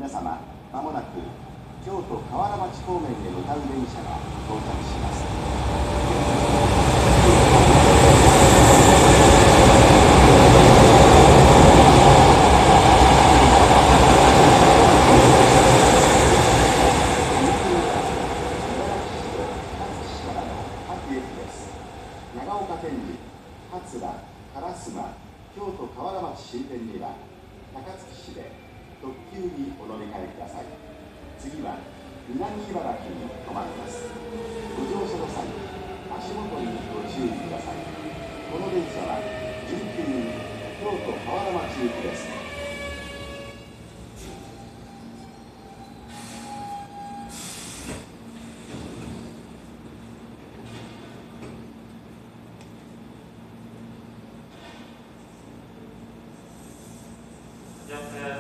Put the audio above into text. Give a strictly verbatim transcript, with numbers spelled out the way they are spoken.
皆様、まもなく京都河原町方面へ向かう電車が到着します。長岡天神、桂、烏丸、京都河原町新店には高槻市で特急にお乗り換えください。次は南茨城に停まります。ご乗車の際、足元にご注意ください。この電車は準急京都河原町行きです。 いらっしゃい。